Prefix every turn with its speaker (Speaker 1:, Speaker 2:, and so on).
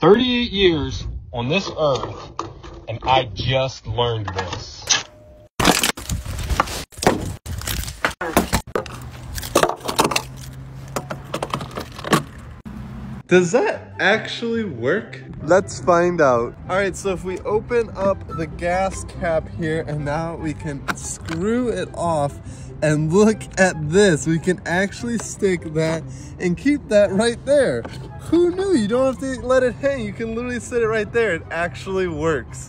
Speaker 1: 38 years on this earth, and I just learned this.
Speaker 2: Does that actually work? Let's find out. All right, so if we open up the gas cap here and now we can screw it off and look at this. We can actually stick that and keep that right there. Who knew? You don't have to let it hang. You can literally sit it right there. It actually works.